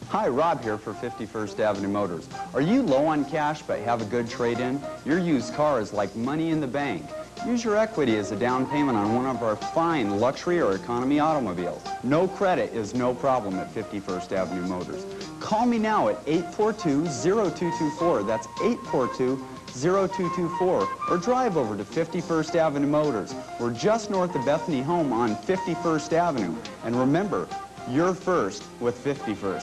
Hi, Rob here for 51st Avenue Motors. Are you low on cash but have a good trade-in? Your used car is like money in the bank. Use your equity as a down payment on one of our fine luxury or economy automobiles. No credit is no problem at 51st Avenue Motors. Call me now at 842-0224. That's 842-0224. Or drive over to 51st Avenue Motors. We're just north of Bethany Home on 51st Avenue. And remember, you're first with 51st.